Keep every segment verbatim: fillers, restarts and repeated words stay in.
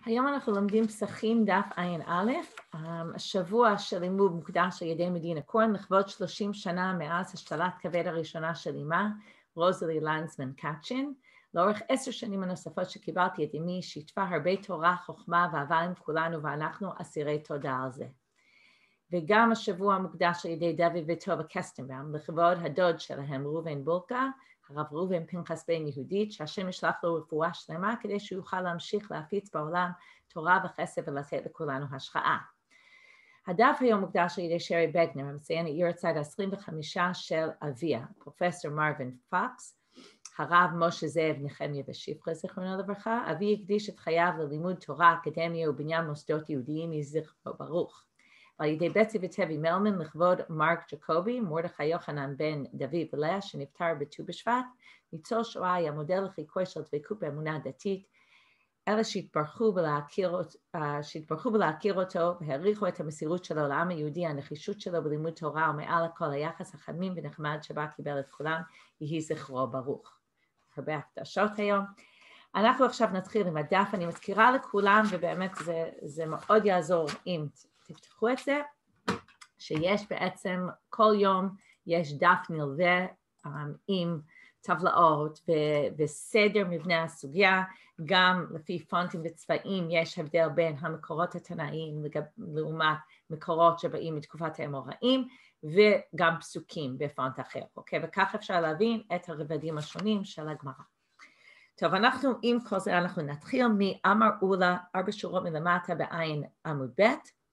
היום אנחנו לומדים פסחים דף ע"א, השבוע של לימוד מוקדש על ידי מדינה כהן לכבוד שלושים שנה מאז השתלת כבד הראשונה של אמה, רוזלי לנדסמן קאצ'ין. לאורך עשר שנים הנוספות שקיבלתי את אמי, שיתפה הרבה תורה, חוכמה ואהבה עם כולנו, ואנחנו אסירי תודה על זה. וגם השבוע מוקדש על ידי דוד וטובה קסטנבאום לכבוד הדוד שלהם ראובן בולקה, הרב ראובן פנחס בן יהודית, שהשם ישלח לו רפואה שלמה כדי שהוא יוכל להמשיך להפיץ בעולם תורה וחסד ולתת לכולנו השחאה. הדף היום מוקדש על ידי שרי בגנר, המציין יורצייט ה-עשרים וחמישה של אביה, פרופסור מרווין פוקס, הרב משה זאב נחמיה ושפחה זיכרונו לברכה. אבי הקדיש את חייו ללימוד תורה, אקדמיה ובניין מוסדות יהודיים, יהי זכרו ברוך. על ידי בצי וטבי מלמן לכבוד מרק ג'קובי, מרדכי יוחנן בן דוד ולאה, שנפטר בט"ו בשבט, ניצול שואה היה מודל לחיקוי של דבקות באמונה דתית, אלה שהתברכו בלהכיר, שהתברכו בלהכיר אותו והעריכו את המסירות שלו לעם היהודי, הנחישות שלו בלימוד תורה ומעל הכל היחס החמים ונחמד שבה קיבל את כולם, יהי זכרו ברוך. הרבה הקדשות היום. אנחנו עכשיו נתחיל עם הדף. אני מזכירה לכולם, ובאמת זה, זה מאוד יעזור אם תפתחו את זה, שיש בעצם כל יום יש דף נלווה um, עם טבלאות ו- וסדר מבנה הסוגיה, גם לפי פונטים וצבעים יש הבדל בין המקורות התנאיים לגב, לעומת מקורות שבאים מתקופת האמוראים, וגם פסוקים בפונט אחר, אוקיי? וכך אפשר להבין את הרבדים השונים של הגמרא. טוב, אנחנו עם כל זה אנחנו נתחיל מאמר אולה, ארבע שורות מלמטה בעין עמוד ב'.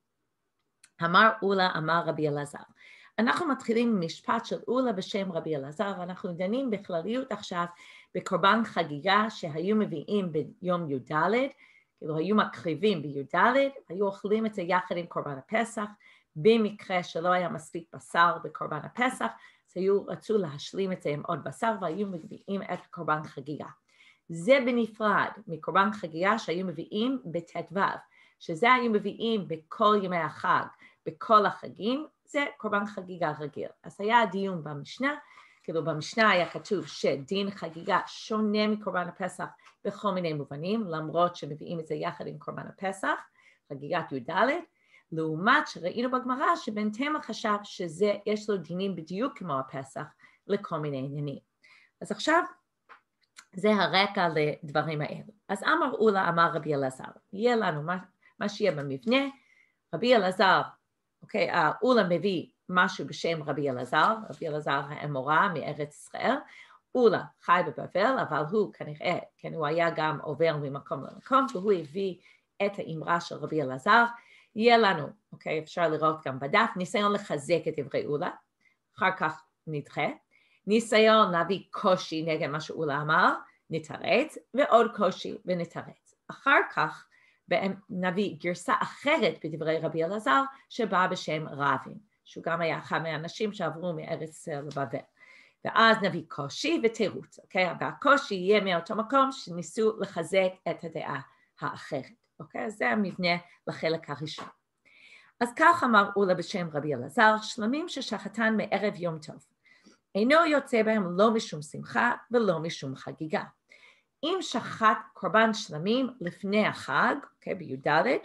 אמר אולה, אמר רבי אלעזר. אנחנו מתחילים משפט של אולה בשם רבי אלעזר, אנחנו דנים בכלליות עכשיו בקורבן חגיגה שהיו מביאים ביום י"ד, כאילו היו מקריבים בי"ד, היו אוכלים את זה יחד עם קורבן הפסח, במקרה שלא היה מספיק בשר בקורבן הפסח, אז היו רצו להשלים את זה עם עוד בשר והיו מביאים את קורבן חגיגה. זה בנפרד מקורבן חגיגה שהיו מביאים בט"ו, שזה היו מביאים בכל ימי החג, בכל החגים, זה קורבן חגיגה רגיל. אז היה דיון במשנה, כאילו במשנה היה כתוב שדין חגיגה שונה מקורבן הפסח בכל מיני מובנים, למרות שמביאים את זה יחד עם קורבן הפסח, חגיגת י"ד, לעומת שראינו בגמרא שבן תמה חשב שזה יש לו דינים בדיוק כמו הפסח לכל מיני עניינים. אז עכשיו זה הרקע לדברים האלו. אז אמר אולה, אמר רבי אלעזר, יהיה לנו מה, מה שיהיה במבנה, רבי אלעזר, אוקיי, אולה מביא משהו בשם רבי אלעזר, רבי אלעזר האמורא מארץ ישראל, אולה חי בבבל, אבל הוא כנראה, כן, הוא היה גם עובר ממקום למקום, והוא הביא את האמרה של רבי אלעזר, יהיה לנו, אוקיי, אפשר לראות גם בדף, ניסיון לחזק את דברי אולה, אחר כך נדחה, ניסיון להביא קושי נגד מה שאולה אמר, נתרץ, ועוד קושי ונתרץ. אחר כך נביא גרסה אחרת בדברי רבי אלעזר, שבאה בשם רבין, שהוא גם היה אחד מהאנשים שעברו מארץ לבבל. ואז נביא קושי ותירוץ, אוקיי? והקושי יהיה מאותו מקום שניסו לחזק את הדעה האחרת, אוקיי? אז זה המבנה לחלק הראשון. אז כך אמר אולה בשם רבי אלעזר, שלמים ששחטן מערב יום טוב. אינו יוצא בהם לא משום שמחה ולא משום חגיגה. אם שחט קורבן שלמים לפני החג, אוקיי, בי"ד,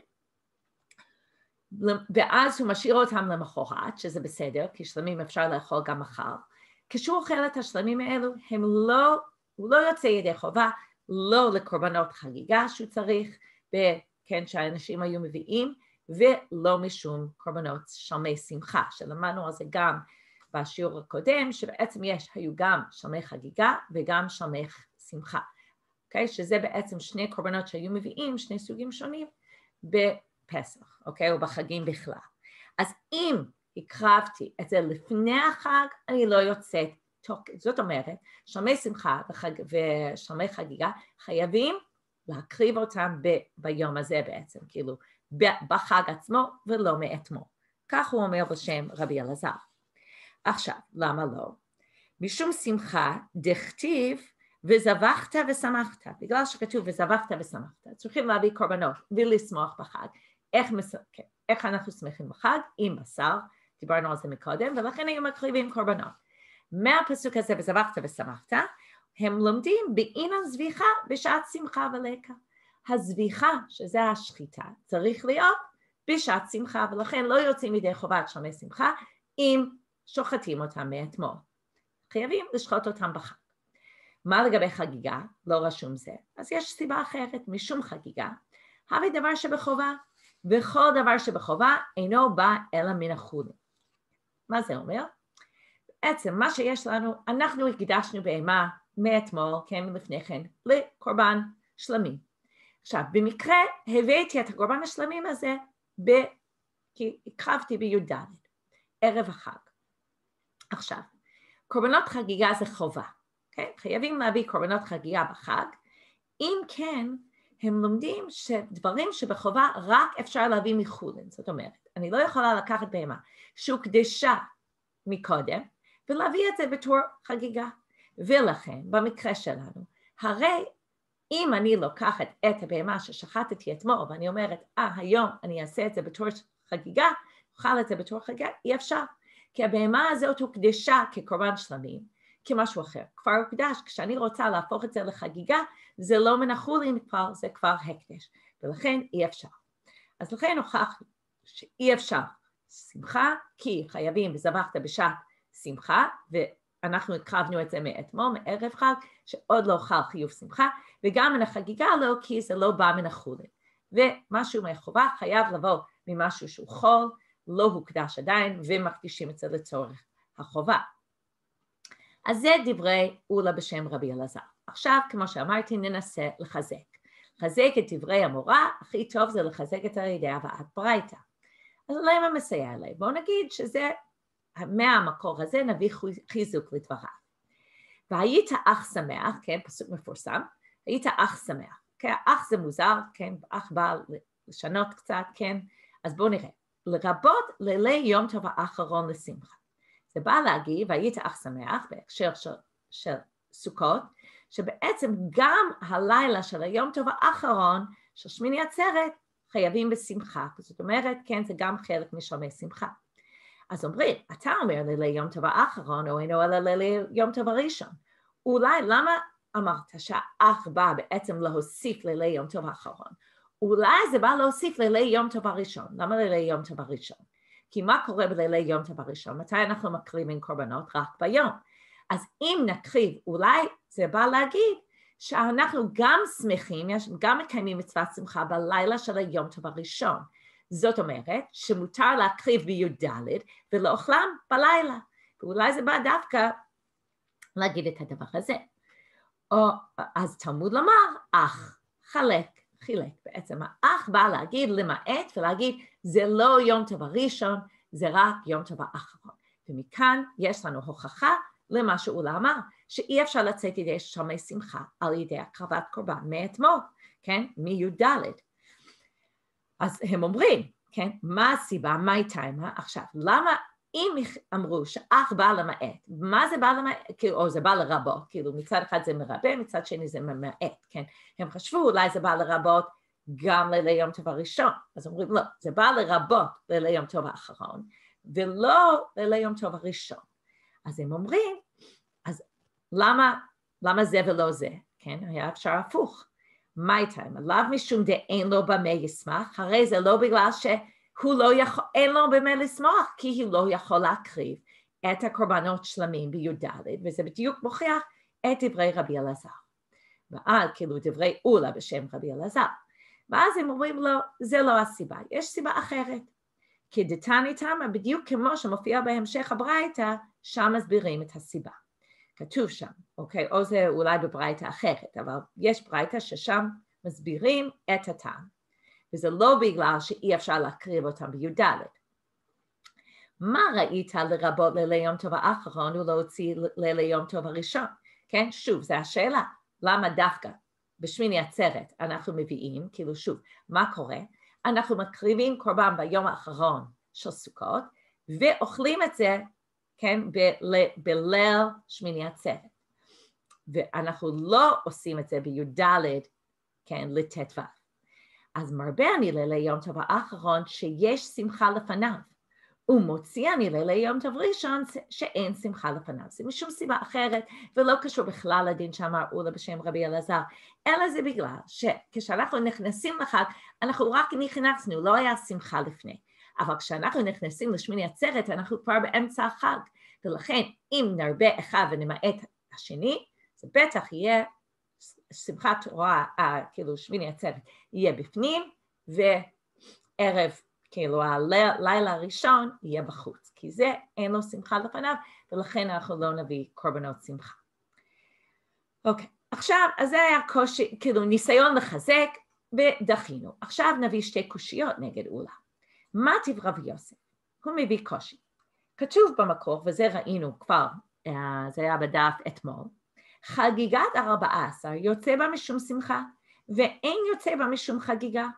ואז הוא משאיר אותם למחרת, שזה בסדר, כי שלמים אפשר לאכול גם מחר. כשהוא אוכל את השלמים האלו, הם לא, הוא לא יוצא ידי חובה, לא לקורבנות חגיגה שהוא צריך, כן, שהאנשים היו מביאים, ולא משום קורבנות שלמי שמחה, שלמדנו על זה גם בשיעור הקודם, שבעצם יש, היו גם שלמי חגיגה וגם שלמי שמחה. אוקיי? שזה בעצם שני קורבנות שהיו מביאים, שני סוגים שונים בפסח, אוקיי? או בחגים בכלל. אז אם הקרבתי את זה לפני החג, אני לא יוצאת, זאת אומרת, שלמי שמחה וחג, ושלמי חגיגה חייבים להקריב אותם ב, ביום הזה בעצם, כאילו בחג עצמו ולא מאתמול. כך הוא אומר בשם רבי אלעזר. עכשיו, למה לא? משום שמחה דכתיב וזבחת ושמחת, בגלל שכתוב וזבחת ושמחת, צריכים להביא קורבנות ולשמוח בחג. איך, איך אנחנו שמחים בחג? עם בשר, דיברנו על זה מקודם, ולכן היו מקריבים קורבנות. מהפסוק הזה וזבחת ושמחת, הם לומדים בעניין זביחה בשעת שמחה ולקה. הזביחה, שזה השחיטה, צריך להיות בשעת שמחה, ולכן לא יוצאים מידי חובת שלמי שמחה, אם שוחטים אותם מאתמול. חייבים לשחוט אותם בחג. מה לגבי חגיגה? לא רשום זה. אז יש סיבה אחרת, משום חגיגה. הרי דבר שבחובה, וכל דבר שבחובה אינו בא אלא מן החולין. מה זה אומר? בעצם מה שיש לנו, אנחנו הקדשנו בהמה מאתמול, כן, לפני כן, לקורבן שלמים. עכשיו, במקרה הבאתי את הקורבן השלמים הזה, ב... כי הקרבתי בי"ד, ערב החג. עכשיו, קורבנות חגיגה זה חובה, כן? חייבים להביא קורבנות חגיגה בחג, אם כן, הם לומדים שדברים שבחובה רק אפשר להביא מחולין, זאת אומרת, אני לא יכולה לקחת בהמה שהוקדשה מקודם, ולהביא את זה בתור חגיגה, ולכן במקרה שלנו, הרי אם אני לוקחת את הבהמה ששחטתי אתמול, ואני אומרת, אה, היום אני אעשה את זה בתור חגיגה, אוכל את זה בתור חגיגה, אי אפשר, כי הבהמה הזאת הוקדשה כקורבן שלמים, כמשהו אחר, כבר הוקדש, כשאני רוצה להפוך את זה לחגיגה, זה לא מן החולין כבר, זה כבר הקדש, ולכן אי אפשר. אז לכן הוכחנו שאי אפשר שמחה, כי חייבים וזבחת בשעת שמחה, ואנחנו הקרבנו את זה מאתמול, מערב חג, שעוד לא חל חיוב שמחה, וגם מן החגיגה לא, כי זה לא בא מן החולין. ומשהו מהחובה חייב לבוא ממשהו שהוא חול, לא הוקדש עדיין, ומקדישים את זה לצורך החובה. אז זה דברי אולה בשם רבי אלעזר. עכשיו, כמו שאמרתי, ננסה לחזק. לחזק את דברי המורה, הכי טוב זה לחזק את הידי הבאת ברייתא. אז אולי מה מסייע עליי? בואו נגיד שזה, מהמקור הזה נביא חיזוק לדבריו. והיית אח שמח, כן, פסוק מפורסם, היית אח שמח. כן, אח זה מוזר, כן, אח בא לשנות קצת, כן, אז בואו נראה. לרבות לילי יום טוב האחרון לשמחה. זה בא להגיד, והיית אח שמח, בהקשר של, של סוכות, שבעצם גם הלילה של היום טוב האחרון, של שמיני עצרת, חייבים בשמחה. זאת אומרת, כן, זה גם חלק משלמי שמחה. אז אומרים, אתה אומר לילי יום טוב האחרון, או אינו אלא לילי יום טוב הראשון. אולי, למה אמרת שהאח בא בעצם להוסיף לילי יום טוב האחרון? אולי זה בא להוסיף לילי יום טוב הראשון. למה לילי יום טוב הראשון? כי מה קורה בלילי יום טוב הראשון? מתי אנחנו מקריבים קורבנות? רק ביום. אז אם נקריב, אולי זה בא להגיד שאנחנו גם שמחים, גם מקיימים מצוות שמחה בלילה של היום טוב הראשון. זאת אומרת שמותר להקריב בי"ד ולאוכלם בלילה. ואולי זה בא דווקא להגיד את הדבר הזה. או, אז תלמוד לומר, אח, חלק, חילק. בעצם האח בא להגיד, למעט ולהגיד, זה לא יום טוב הראשון, זה רק יום טוב האחרון. ומכאן יש לנו הוכחה למה שאולה אמר, שאי אפשר לצאת ידי שלמי שמחה על ידי הקרבת קורבן מאתמול, כן? מי"ד. אז הם אומרים, כן? מה הסיבה? מה הייתה? עכשיו, למה אם אמרו שאח בא למעט, מה זה בא למעט? או זה בא לרבות, כאילו מצד אחד זה מרבה, מצד שני זה ממעט, כן? הם חשבו אולי זה בא לרבות גם לילי יום טוב הראשון, אז אומרים לא, זה בא לרבות לילי יום טוב האחרון, ולא לילי יום טוב הראשון. אז הם אומרים, אז למה, למה זה ולא זה? כן, היה אפשר הפוך. מה הייתה? עליו משום דאין לו במה ישמח, הרי זה לא בגלל שהוא לא יכול, אין לו במה לשמוח, כי הוא לא יכול להקריב את הקורבנות שלמים בי"ד, וזה בדיוק מוכיח את דברי רבי אלעזר. ועד כאילו דברי אולה בשם רבי אלעזר. ואז הם אומרים לו, זה לא הסיבה, יש סיבה אחרת. כי דתני תמה, בדיוק כמו שמופיע בהמשך הברייתא, שם מסבירים את הסיבה. כתוב שם, אוקיי, או זה אולי בברייתא אחרת, אבל יש ברייתא ששם מסבירים את הטעם. וזה לא בגלל שאי אפשר להקריב אותם בי"ד. מה ראית לרבות לילי יום טוב האחרון ולהוציא לילי יום טוב הראשון? כן, שוב, זו השאלה. למה דווקא בשמיני עצרת אנחנו מביאים, כאילו שוב, מה קורה? אנחנו מקריבים קורבן ביום האחרון של סוכות, ואוכלים את זה, כן, ב- בליל שמיני עצרת. ואנחנו לא עושים את זה בי"ד, כן, לט"ו. אז מרבה אני לילי יום טוב האחרון שיש שמחה לפניו, ומוציא אני לילה יום טוב ראשון שאין שמחה לפניו. זה משום סיבה אחרת, ולא קשור בכלל לדין שאמר אולה בשם רבי אלעזר, אלא זה בגלל שכשאנחנו נכנסים לחג, אנחנו רק נכנסנו, לא היה שמחה לפני. אבל כשאנחנו נכנסים לשמיני עצרת, אנחנו כבר באמצע החג, ולכן אם נרבה אחד ונמעט השני, זה בטח יהיה שמחת תורה, כאילו שמיני עצרת, יהיה בפנים, וערב, כאילו הלילה הראשון יהיה בחוץ, כי זה אין לו שמחה לפניו, ולכן אנחנו לא נביא קורבנות שמחה. אוקיי, עכשיו, אז זה היה קושי, כאילו ניסיון לחזק, ודחינו. עכשיו נביא שתי קושיות נגד אולה. מה טיב רבי יוסף? הוא מביא קושי. כתוב במקור, וזה ראינו כבר, זה היה בדף אתמול, חגיגת ארבעה עשר יוצא בה משום שמחה, ואין יוצא בה משום חגיגה.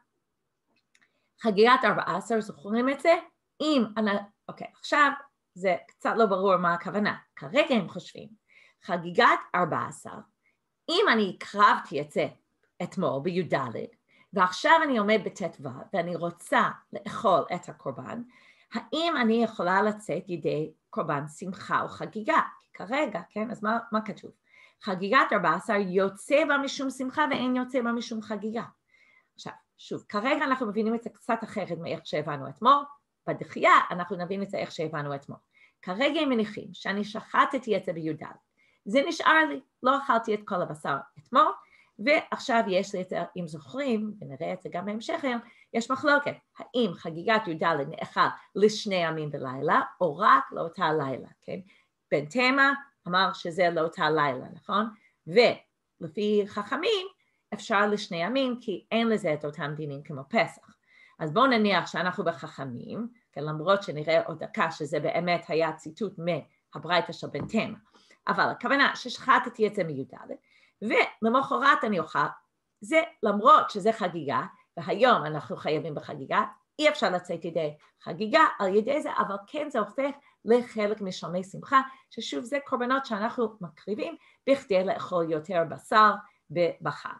חגיגת ארבעה עשר, זוכרים את זה? אם, אני, אוקיי, עכשיו זה קצת לא ברור מה הכוונה. כרגע הם חושבים, חגיגת ארבעה עשר, אם אני הקרבתי את זה אתמול בי"ד, ועכשיו אני עומד בט"ו ואני רוצה לאכול את הקורבן, האם אני יכולה לצאת ידי קורבן שמחה או חגיגה? כי כרגע, כן, אז מה, מה כתוב? חגיגת ארבעה עשר יוצא בה משום שמחה ואין יוצא בה משום חגיגה. עכשיו, שוב, כרגע אנחנו מבינים את זה קצת אחרת מאיך שהבנו אתמול, בדחייה אנחנו נבין את זה איך שהבנו אתמול. כרגע הם מניחים שאני שחטתי את זה בי"ד, זה נשאר לי, לא אכלתי את כל הבשר אתמול, ועכשיו יש לי את זה, אם זוכרים, ונראה את זה גם בהמשך היום, יש מחלוקת, האם חגיגת י"ד נאכל לשני ימים בלילה, או רק לאותה לילה, כן? בן תמה אמר שזה לאותה לילה, נכון? ולפי חכמים, אפשר לשני ימים, כי אין לזה את אותם דינים כמו פסח. אז בואו נניח שאנחנו בחכמים, כן, למרות שנראה עוד דקה שזה באמת היה ציטוט מהברייתא של בן תמה, אבל הכוונה ששחטתי את זה מי"ד, ולמחרת אני אוכל, זה למרות שזה חגיגה, והיום אנחנו חייבים בחגיגה, אי אפשר לצאת ידי חגיגה על ידי זה, אבל כן זה הופך לחלק משלמי שמחה, ששוב זה קורבנות שאנחנו מקריבים, בכדי לאכול יותר בשר בחג.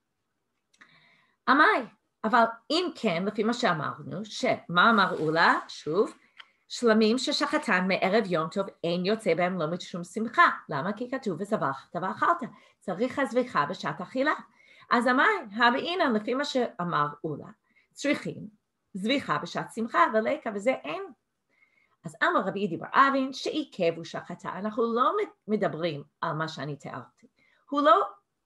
אמי, אבל אם כן, לפי מה שאמרנו, שמה אמר אולה, שוב, שלמים ששחטן מערב יום טוב אין יוצא בהם לא משום שמחה. למה? כי כתוב וזבחת ואכלת. צריך הזביחה בשעת אכילה. אז אמר, הבאינן, לפי מה שאמר אולה, צריכים זביחה בשעת שמחה ולקה, וזה אין. אז אמר רבי יהודה בר אבין שעיכב ושחטה. אנחנו לא מדברים על מה שאני תיארתי. הוא לא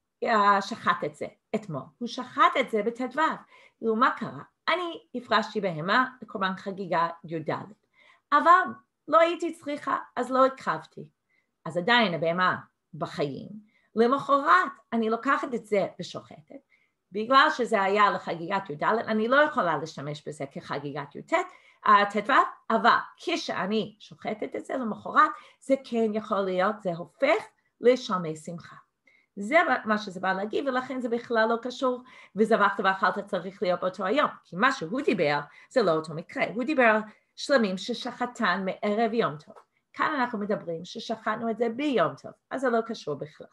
שחט את זה אתמול, הוא שחט את זה בט"ו. ומה קרה? אני הפרשתי בהמה לקורבן חגיגה י"ד. אבל לא הייתי צריכה, אז לא הקרבתי. אז עדיין הבהמה בחיים. למחרת אני לוקחת את זה ושוחטת. בגלל שזה היה לחגיגת י"ד, אני לא יכולה להשתמש בזה כחגיגת י"ט, ט"ו, אבל כשאני שוחטת את זה למחרת, זה כן יכול להיות, זה הופך לשלמי שמחה. זה מה שזה בא להגיד, ולכן זה בכלל לא קשור, וזבחת ואכלת צריך להיות באותו היום, כי מה שהוא דיבר זה לא אותו מקרה, הוא דיבר על שלמים ששחטן מערב יום טוב. כאן אנחנו מדברים ששחטנו את זה ביום טוב, אז זה לא קשור בכלל.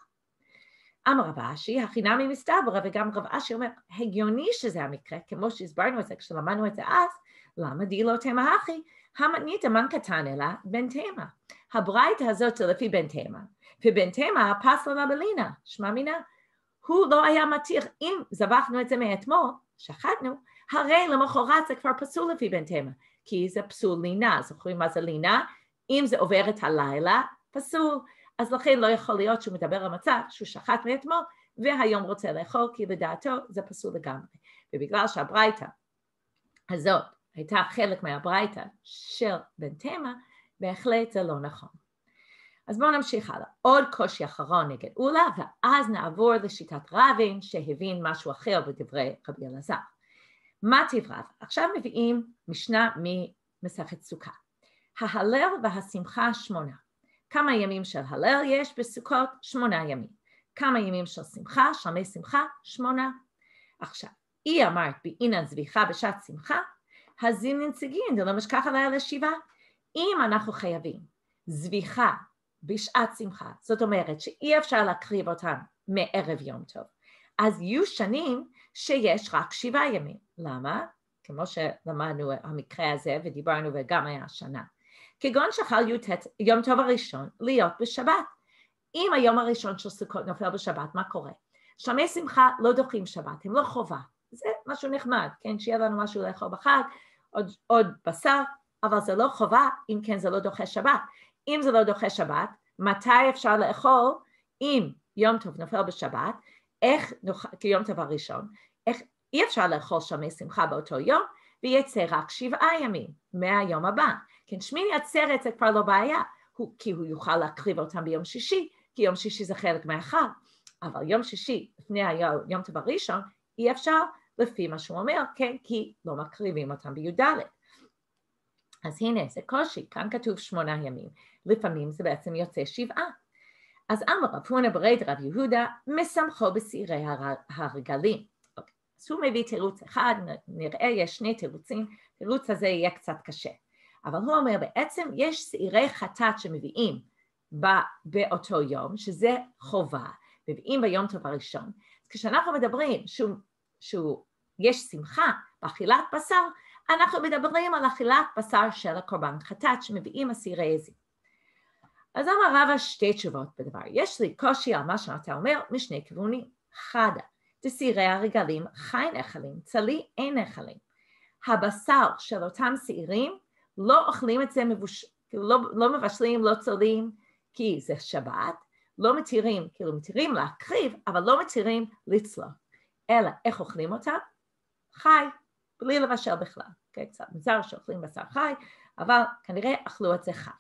אמר רב אשי, החינמי מסתברא, וגם רב אשי אומר, הגיוני שזה המקרה, כמו שהסברנו את זה כשלמדנו את זה אז, למה די לא תמה אחי? המתנית מן קטן אלא בן תמה. הברייתא הזאת זה לפי בן תמה, ובן תמה פסלה לה בלינה, שמע מינה. הוא לא היה מתיר, אם זבחנו את זה מאתמול, שחטנו, הרי למחרת זה כבר פסול לפי בן תמה, כי זה פסול לינה, זוכרים מה זה לינה? אם זה עובר את הלילה, פסול. אז לכן לא יכול להיות שהוא מדבר על מצב שהוא שחט מאתמול, והיום רוצה לאכול, כי לדעתו זה פסול לגמרי. ובגלל שהברייתא הזאת הייתה חלק מהברייתא של בן תמה, בהחלט זה לא נכון. אז בואו נמשיך הלאה. עוד קושי אחרון נגד אולה, ואז נעבור לשיטת רבין, שהבין משהו אחר בדברי רבי אלעזר. מה טיב רב? עכשיו מביאים משנה ממסכת סוכה. ההלל והשמחה שמונה. כמה ימים של הלל יש בסוכות? שמונה ימים. כמה ימים של שמחה, שלמי שמחה? שמונה. עכשיו, היא אמרת באינן זביחה בשעת שמחה, הזין נציגין, זה לא משכח עליה לשבעה. אם אנחנו חייבים זביחה בשעת שמחה, זאת אומרת שאי אפשר להקריב אותם מערב יום טוב, אז יהיו שנים שיש רק שבעה ימים. למה? כמו שלמדנו המקרה הזה ודיברנו וגם היה השנה. כגון שחל י"ט יום טוב הראשון להיות בשבת. אם היום הראשון של סוכות נופל בשבת, מה קורה? שלמי שמחה לא דוחים שבת, הם לא חובה. זה משהו נחמד, כן? שיהיה לנו משהו לאכול בחג, עוד, עוד בשר, אבל זה לא חובה, אם כן זה לא דוחה שבת. אם זה לא דוחה שבת, מתי אפשר לאכול אם יום טוב נופל בשבת, איך, כיום טוב הראשון, איך אי אפשר לאכול שלמי שמחה באותו יום, ויצא רק שבעה ימים מהיום הבא. כן, שמיני עצרת זה כבר לא בעיה, הוא, כי הוא יוכל להקריב אותם ביום שישי, כי יום שישי זה חלק מהחג, אבל יום שישי לפני היום, יום טוב הראשון, אי אפשר לפי מה שהוא אומר, כן, כי לא מקריבים אותם בי"ד. אז הנה, זה קושי, כאן כתוב שמונה ימים, לפעמים זה בעצם יוצא שבעה. אז אמר רב הונא ברי דרב יהודה, משמחו בשעירי הרגלים. אוקיי. אז הוא מביא תירוץ אחד, נראה יש שני תירוצים, תירוץ הזה יהיה קצת קשה. אבל הוא אומר בעצם יש שעירי חטאת שמביאים באותו יום, שזה חובה, מביאים ביום טוב הראשון. אז כשאנחנו מדברים שהוא, שהוא יש שמחה באכילת בשר, אנחנו מדברים על אכילת בשר של הקורבן חטאת שמביאים השעירי עזים. אז אמר רבא שתי תשובות בדבר. יש לי קושי על מה שאתה אומר משני כיוונים. חדה, דשעירי הרגלים חי נחלים, צלי אין נחלים. הבשר של אותם שעירים לא אוכלים את זה, מבוש... לא, לא מבשלים, לא צולים, כי זה שבת, לא מתירים, כאילו מתירים להקריב, אבל לא מתירים לצלול. אלא איך אוכלים אותה? חי, בלי לבשל בכלל. Okay, קצת מוזר שאוכלים בשר חי, אבל כנראה אכלו את זה חי.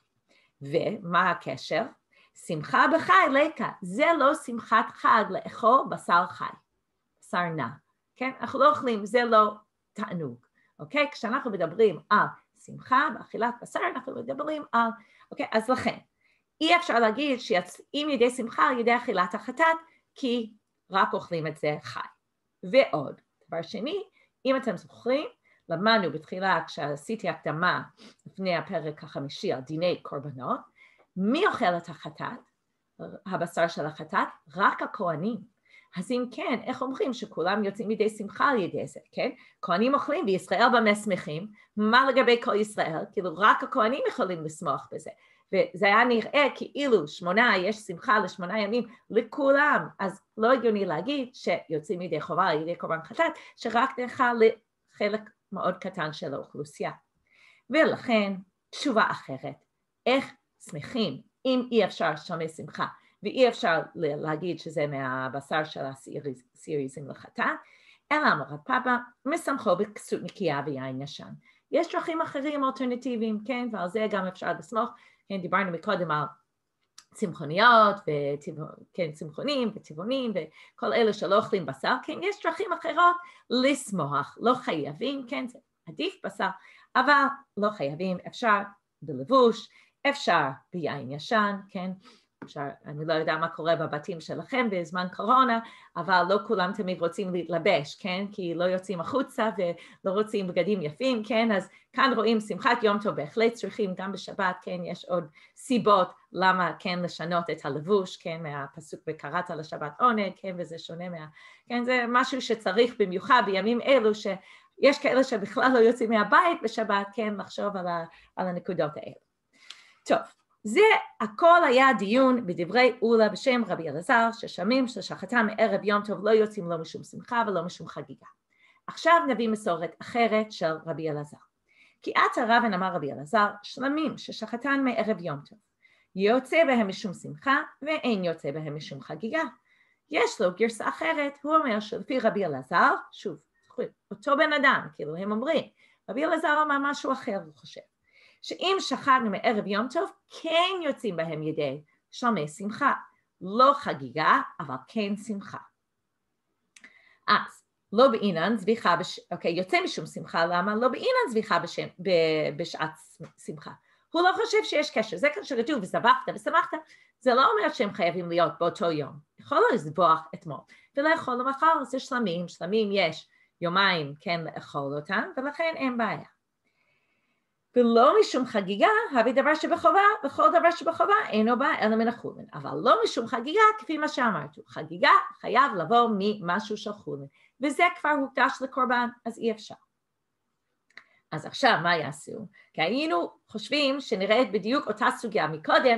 ומה הקשר? שמחה בחי לקה, זה לא שמחת חג לאכול בשר חי, בשר נע, כן? אנחנו לא אוכלים, זה לא תענוג, אוקיי? כשאנחנו מדברים על שמחה באכילת בשר, אנחנו מדברים על, אוקיי? אז לכן, אי אפשר להגיד שיוצאים ידי שמחה על ידי אכילת החטאת, כי רק אוכלים את זה חי. ועוד, דבר שני, אם אתם זוכרים, למדנו בתחילה כשעשיתי הקדמה לפני הפרק החמישי על דיני קורבנות, מי אוכל את החטאת, הבשר של החטאת? רק הכהנים. אז אם כן, איך אומרים שכולם יוצאים ידי שמחה על ידי זה, כן? כהנים אוכלים וישראל במה שמחים, מה לגבי כל ישראל? כאילו רק הכהנים יכולים לשמוח בזה. וזה היה נראה כאילו שמונה, יש שמחה לשמונה ימים לכולם, אז לא הגיוני להגיד שיוצאים ידי חובה על ידי קורבן חטאת, שרק נאכל לחלק מאוד קטן של האוכלוסייה. ולכן תשובה אחרת, איך שמחים אם אי אפשר שלמי שמחה, ואי אפשר להגיד שזה מהבשר של הסיריזם לחטאת, אלא אמר רב פאפא, משמחו בכסות נקייה ויין ישן. יש דרכים אחרים אלטרנטיביים, כן, ועל זה גם אפשר לסמוך, כן, דיברנו מקודם על צמחוניות, כן, צמחונים וטבעונים, וכל אלה שלא אוכלים בשר, כן, יש דרכים אחרות לשמוח, לא חייבים, כן, זה עדיף בשר, אבל לא חייבים, אפשר בלבוש, אפשר ביין ישן, כן, אפשר, אני לא יודע מה קורה בבתים שלכם בזמן קורונה, אבל לא כולם תמיד רוצים להתלבש, כן, כי לא יוצאים החוצה ולא רוצים בגדים יפים, כן, אז כאן רואים שמחת יום טוב, בהחלט צריכים גם בשבת, כן, יש עוד סיבות למה כן לשנות את הלבוש, כן, מהפסוק וקראת לשבת עונג, כן, וזה שונה מה, כן, זה משהו שצריך במיוחד בימים אלו, שיש כאלה שבכלל לא יוצאים מהבית בשבת, כן, לחשוב על, ה, על הנקודות האלה. טוב. זה הכל היה דיון בדברי אולה בשם רבי אלעזר, ששמים ששחטם מערב יום טוב לא יוצאים לא משום שמחה ולא משום חגיגה. עכשיו נביא מסורת אחרת של רבי אלעזר. כי עתה רבן אמר רבי אלעזר, שלמים ששחטן מערב יום טוב, יוצא בהם משום שמחה ואין יוצא בהם משום חגיגה. יש לו גרסה אחרת, הוא אומר שלפי רבי אלעזר, שוב, אותו בן אדם, כאילו הם אומרים, רבי אלעזר אמר משהו אחר, הוא חושב. שאם שחטנו מערב יום טוב, כן יוצאים בהם ידי שלמי שמחה. לא חגיגה, אבל כן שמחה. אז, לא בעינן זביחה, בש... אוקיי, יוצא משום שמחה, למה? לא בעינן זביחה בשם... ב... בשעת שמחה. הוא לא חושב שיש קשר, זה כאשר כתוב, וזבחת ושמחת, זה לא אומר שהם חייבים להיות באותו יום. יכול לזבוח אתמול, ולאכול למחר, זה שלמים, שלמים יש יומיים כן לאכול אותם, ולכן אין בעיה. ולא משום חגיגה, הביא דבר שבחובה, וכל דבר שבחובה אינו בא אלא מן החולין. אבל לא משום חגיגה, כפי מה שאמרתי, חגיגה חייב לבוא ממשהו של חולין, וזה כבר הוקדש לקורבן, אז אי אפשר. אז עכשיו מה יעשו? כי היינו חושבים שנראית בדיוק אותה סוגיה מקודם,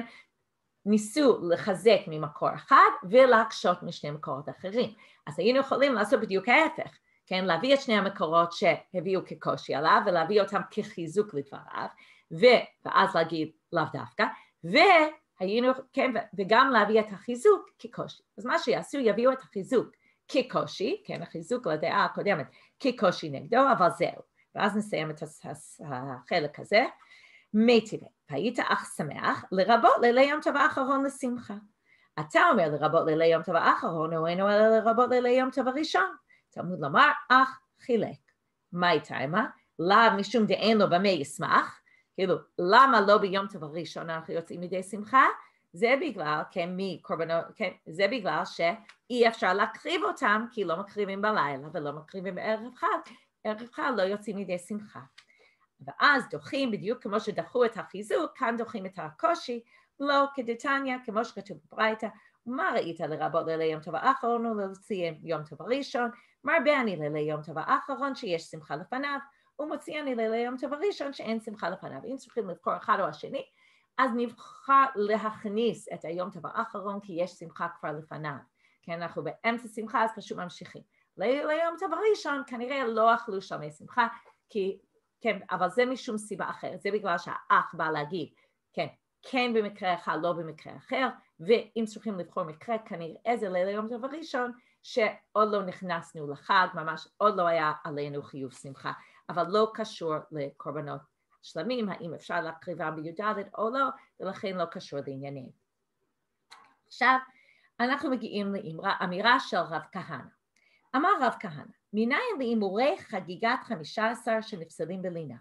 ניסו לחזק ממקור אחד ולהקשות משני מקורות אחרים. אז היינו יכולים לעשות בדיוק ההפך, כן? להביא את שני המקורות שהביאו כקושי עליו ולהביא אותם כחיזוק לדבריו, ואז להגיד לאו דווקא, והיינו, כן, וגם להביא את החיזוק כקושי. אז מה שיעשו, יביאו את החיזוק כקושי, כן, החיזוק לדעה הקודמת כקושי נגדו, אבל זהו. ואז נסיים את החלק הזה. מיטיבי, והיית אך שמח, לרבות לילי יום טוב האחרון לשמחה. אתה אומר לרבות לילי יום טוב האחרון, או אינו אלא לרבות לילי יום טוב הראשון. תלמוד לומר, אך חילק. מה איתה מה? לאו משום דאין לו במה ישמח, כאילו, למה לא ביום טוב הראשון אנחנו יוצאים מדי שמחה? זה בגלל, כן, מי קורבנות, כן, זה בגלל שאי אפשר להקריב אותם, כי לא מקריבים בלילה ולא מקריבים בערב חג. ערב חג לא יוצאים מדי שמחה. ואז דוחים, בדיוק כמו שדחו את החיזוק, כאן דוחים את הקושי, לא כדתניא, כמו שכתוב בברייתא, ומה ראית לרבות לילי יום טוב האחרון ולהוציא יום טוב הראשון, מרבה אני לילי יום טוב האחרון שיש שמחה לפניו, ומוציא אני לילי יום טוב הראשון שאין שמחה לפניו. אם צריכים לבחור אחד או השני, אז נבחר להכניס את היום טוב האחרון, כי יש שמחה כבר לפניו. כן, אנחנו באמצע שמחה, אז פשוט ממשיכים. לילי יום טוב הראשון, כנראה לא אכלו שם שמחה, כי כן, אבל זה משום סיבה אחרת, זה בגלל שהאח בא להגיד, כן, כן במקרה אחד, לא במקרה אחר, ואם צריכים לבחור מקרה, כנראה זה ליל היום טוב הראשון, שעוד לא נכנסנו לחג, ממש עוד לא היה עלינו חיוב שמחה, אבל לא קשור לקורבנות שלמים, האם אפשר להקריבם בי"ד או לא, ולכן לא קשור לעניינים. עכשיו, אנחנו מגיעים לאמירה של רב כהנא. אמר רב כהנא, מניין להימורי חגיגת חמישה עשר שנפסלים בלינה.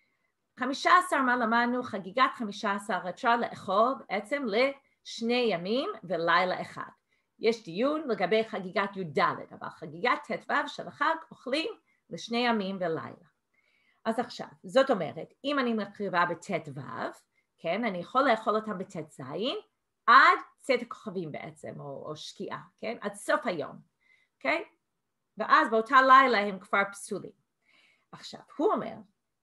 חמישה עשר מה למדנו? חגיגת חמישה עשר אפשר לאכול בעצם לשני ימים ולילה אחד. יש דיון לגבי חגיגת י"ד, אבל חגיגת ט"ו של החג אוכלים לשני ימים ולילה. אז עכשיו, זאת אומרת, אם אני מקריבה בט"ו, כן, אני יכול לאכול אותם בט"ז עד צאת הכוכבים בעצם, או, או שקיעה, כן, עד סוף היום, אוקיי? ואז באותה לילה הם כבר פסולים. עכשיו, הוא אומר,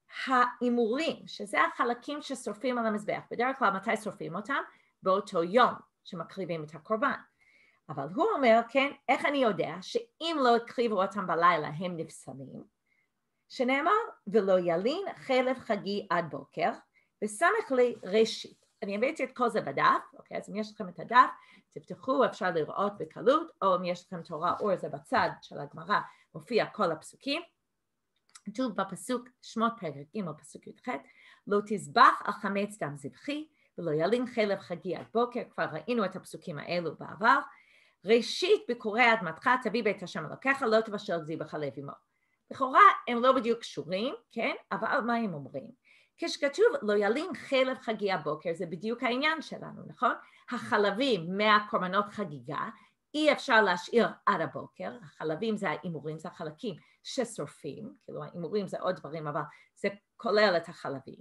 האימורים, שזה החלקים ששורפים על המזבח, בדרך כלל מתי שורפים אותם? באותו יום שמקריבים את הקורבן. אבל הוא אומר, כן, איך אני יודע שאם לא הקריבו אותם בלילה הם נפסלים? שנאמר, ולא ילין חלב חגי עד בוקר, וסמך לי ראשית. אני הבאתי את כל זה בדף, אוקיי, אז אם יש לכם את הדף, תפתחו, אפשר לראות בקלות, או אם יש לכם תורה אור, זה בצד של הגמרא, מופיע כל הפסוקים. כתוב בפסוק שמות פרק ג' פסוק י"ח, לא תזבח על חמץ דם זבחי, ולא ילין חלב חגי עד בוקר, כבר ראינו את הפסוקים האלו בעבר. ראשית ביקורי אדמתך תביא בית השם אלוקיך, לא תבשל זבח הלב עמו. לכאורה הם לא בדיוק קשורים, כן? אבל מה הם אומרים? כשכתוב לא ילין חלב חגי הבוקר, זה בדיוק העניין שלנו, נכון? החלבים מהקורבנות חגיגה, אי אפשר להשאיר עד הבוקר, החלבים זה האימורים, זה החלקים ששורפים, כאילו האימורים זה עוד דברים, אבל זה כולל את החלבים.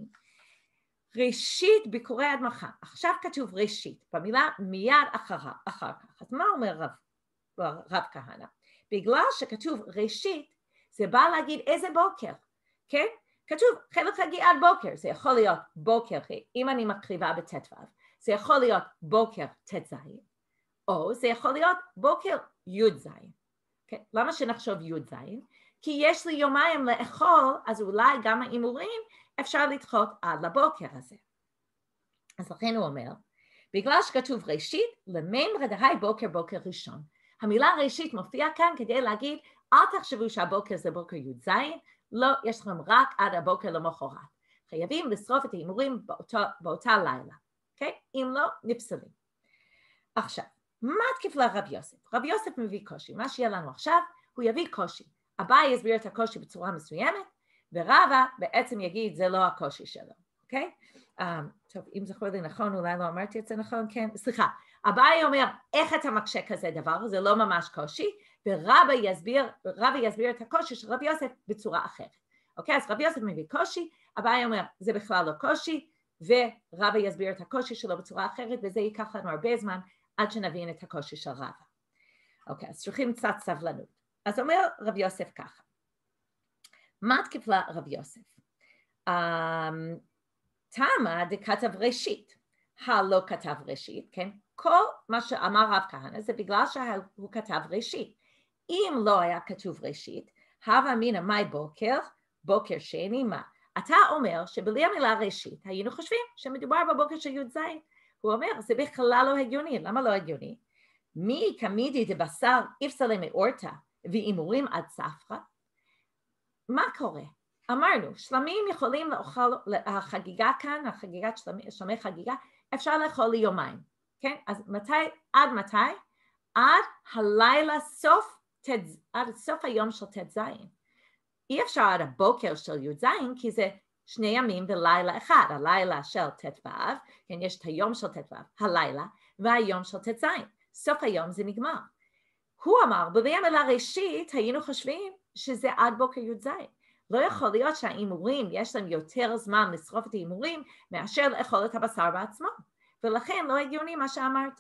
ראשית ביקורי אדמתך, עכשיו כתוב ראשית, במילה מיד אחר, אחר כך, אז מה אומר רב, רב כהנא? בגלל שכתוב ראשית, זה בא להגיד איזה בוקר, כן? כתוב חלב חגי עד בוקר, זה יכול להיות בוקר, אם אני מקריבה בט"ו, זה יכול להיות בוקר ט"ז, או זה יכול להיות בוקר י"ז. Okay? למה שנחשוב י"ז? כי יש לי יומיים לאכול, אז אולי גם האימורים אפשר לדחות עד לבוקר הזה. אז לכן הוא אומר, בגלל שכתוב ראשית, למימרא דהי בוקר בוקר ראשון. המילה ראשית מופיעה כאן כדי להגיד, אל תחשבו שהבוקר זה בוקר י"ז, לא, יש לכם רק עד הבוקר למחרת. חייבים לשרוף את האימורים באותה, באותה לילה, אוקיי? Okay? אם לא, נפסלים. עכשיו, מה תקיף לרב יוסף? רב יוסף מביא קושי, מה שיהיה לנו עכשיו, הוא יביא קושי. אביי יסביר את הקושי בצורה מסוימת, ורבא בעצם יגיד, זה לא הקושי שלו, אוקיי? Okay? Um, טוב, אם זכור לי נכון, אולי לא אמרתי את זה נכון, כן? סליחה, אביי אומר, איך אתה מקשה כזה דבר? זה לא ממש קושי, ורבא יסביר, רבא יסביר את הקושי של רב יוסף בצורה אחרת. אוקיי, אז רב יוסף מביא קושי, אביי אומר, זה בכלל לא קושי, ורבא יסביר את הקושי שלו בצורה אחרת, וזה ייקח לנו הרבה זמן עד שנבין את הקושי של רבא. אוקיי, אז צריכים קצת סבלנות. אז אומר רב יוסף ככה, מה תקיף לרב יוסף? תמה דכתב ראשית, הלא כתב ראשית, כן? כל מה שאמר רב כהנא זה בגלל שהוא כתב ראשית. אם לא היה כתוב ראשית, הווה אמינא מאי בוקר, בוקר שני מה? אתה אומר שבלי המילה ראשית היינו חושבים שמדובר בבוקר של י"ז. הוא אומר זה בכלל לא הגיוני. למה לא הגיוני? מי כמידי דבשר איפסלה מאורתא ואימורים עד ספרא? מה קורה? אמרנו, שלמים יכולים לאכול, החגיגה כאן, החגיגת שלמי, שלמי חגיגה, אפשר לאכול ליומיים, כן? אז מתי, עד מתי? עד הלילה סוף, תד, עד סוף היום של תז. אי אפשר עד הבוקר של י"ז, כי זה שני ימים ולילה אחד, הלילה של ט"ו, כן, יש את היום של ט"ו, הלילה, והיום של תז. סוף היום זה נגמר. הוא אמר, בלי המילה ראשית, היינו חושבים שזה עד בוקר י"ז. לא יכול להיות שהאימורים, יש להם יותר זמן לשרוף את האימורים, מאשר לאכול את הבשר בעצמו. ולכן לא הגיוני מה שאמרת.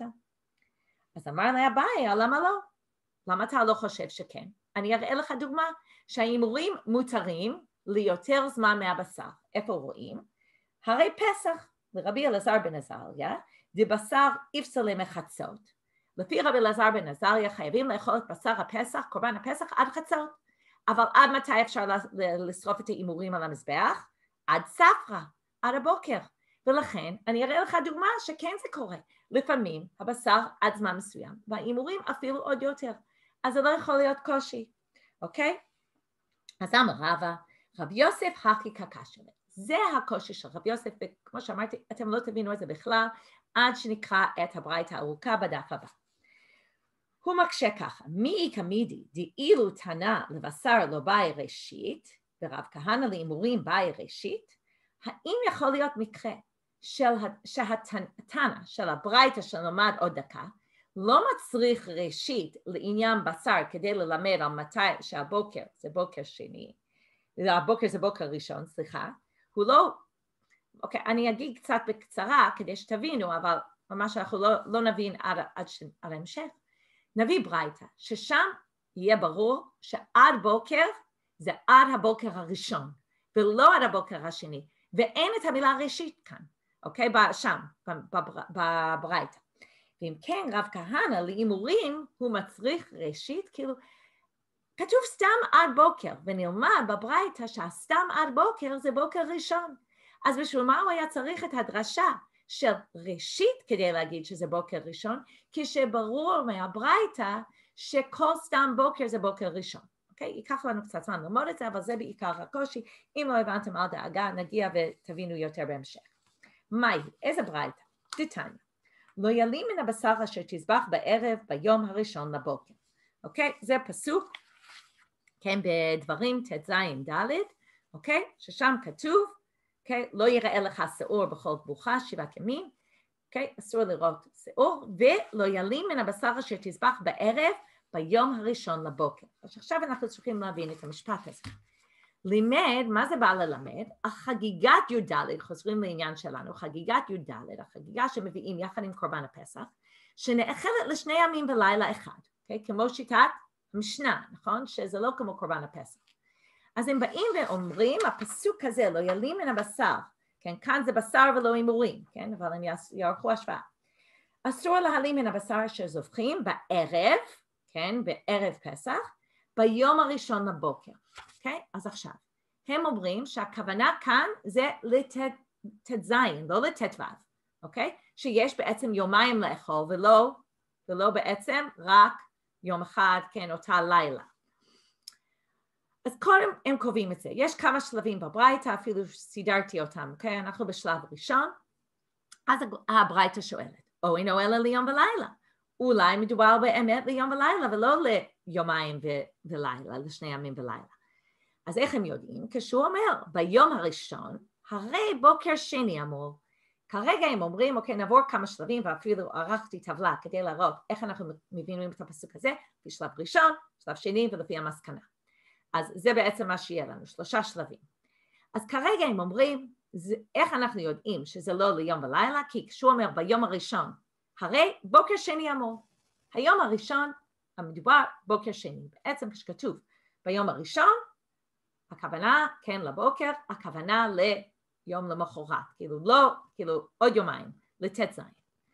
אז אמר לי אביי, למה לא? למה אתה לא חושב שכן? אני אראה לך דוגמה, שהאימורים מותרים ליותר זמן מהבשר. איפה רואים? הרי פסח, לרבי אלעזר בן עזריה, דבשר איפסלה מחצות. לפי רבי אלעזר בן עזריה חייבים לאכול את בשר הפסח, קורבן הפסח, עד חצות. אבל עד מתי אפשר לשרוף את האימורים על המזבח? עד ספרא, עד הבוקר. ולכן אני אראה לך דוגמה שכן זה קורה. לפעמים הבשר עד זמן מסוים, והאימורים אפילו עוד יותר. אז זה לא יכול להיות קושי, אוקיי? אז אמר רבא, רב יוסף הכי קקשלה. זה הקושי של רב יוסף, וכמו שאמרתי, אתם לא תבינו את זה בכלל, עד שנקרא את הברייתא הארוכה בדף הבא. הוא מקשה ככה, מי כמידי דאילו תנא לבשר לא באי ראשית, ורב כהנא לאימורים באי ראשית, האם יכול להיות מקרה של שהתנא של הברייתא שנלמד עוד דקה, לא מצריך ראשית לעניין בשר כדי ללמד על מתי שהבוקר זה בוקר שני, הבוקר זה בוקר ראשון, סליחה, הוא לא, אוקיי, אני אגיד קצת בקצרה כדי שתבינו, אבל ממש אנחנו לא, לא נבין עד, עד, עד ההמשך. נביא ברייתא, ששם יהיה ברור שעד בוקר זה עד הבוקר הראשון, ולא עד הבוקר השני, ואין את המילה ראשית כאן, אוקיי, שם, בברייתא. ואם כן, רב כהנא לאימורים הוא מצריך ראשית, כאילו, כתוב סתם עד בוקר, ונלמד בברייתא שהסתם עד בוקר זה בוקר ראשון. אז בשביל מה הוא היה צריך את הדרשה של ראשית כדי להגיד שזה בוקר ראשון, כשברור מהברייתא שכל סתם בוקר זה בוקר ראשון. אוקיי? ייקח לנו קצת זמן ללמוד את זה, אבל זה בעיקר הקושי. אם לא הבנתם על דאגה, נגיע ותבינו יותר בהמשך. מהי? איזה ברייתא? דתניא. לא ילין מן הבשר אשר תזבח בערב ביום הראשון לבוקר. אוקיי? זה פסוק, כן, בדברים ט"ז ד', אוקיי? ששם כתוב, אוקיי? לא יראה לך שעור בכל גבורך שבעת ימים, אוקיי? אסור לראות שעור, ולא ילין מן הבשר אשר תזבח בערב ביום הראשון לבוקר. אז עכשיו אנחנו צריכים להבין את המשפט הזה. לימד, מה זה בא ללמד? החגיגת י"ד, חוזרים לעניין שלנו, חגיגת י"ד, החגיגה שמביאים יחד עם קורבן הפסח, שנאכלת לשני ימים ולילה אחד, okay? כמו שיטת המשנה, נכון? שזה לא כמו קורבן הפסח. אז הם באים ואומרים, הפסוק הזה, לא ילין מן הבשר, כן? כאן זה בשר ולא הימורים, כן? אבל הם יערכו השוואה. אסור להלין מן הבשר אשר זובחים בערב, כן? בערב פסח, ביום הראשון לבוקר. אוקיי? אז עכשיו, הם אומרים שהכוונה כאן זה לט"ז, לא לט"ו, אוקיי? שיש בעצם יומיים לאכול ולא, ולא בעצם רק יום אחד, כן, אותה לילה. אז קודם הם קובעים את זה. יש כמה שלבים בברייתא, אפילו סידרתי אותם, אוקיי? אנחנו בשלב ראשון. אז הברייתא שואלת, או אינו אלא ליום ולילה. אולי מדובר באמת ליום ולילה ולא ליומיים ו- ולילה, לשני ימים ולילה. אז איך הם יודעים? כשהוא אומר, ביום הראשון, הרי בוקר שני אמור. כרגע הם אומרים, אוקיי, נעבור כמה שלבים, ואפילו ערכתי טבלה כדי להראות איך אנחנו מבינים את הפסוק הזה, בשלב ראשון, שלב שני ולפי המסקנה. אז זה בעצם מה שיהיה לנו, שלושה שלבים. אז כרגע הם אומרים, זה, איך אנחנו יודעים שזה לא ליום ולילה? כי כשהוא אומר ביום הראשון, הרי בוקר שני אמור. היום הראשון, המדובר בוקר שני. בעצם כשכתוב ביום הראשון, הכוונה, כן, לבוקר, הכוונה ליום למחרת, כאילו לא, כאילו עוד יומיים, לתת זין.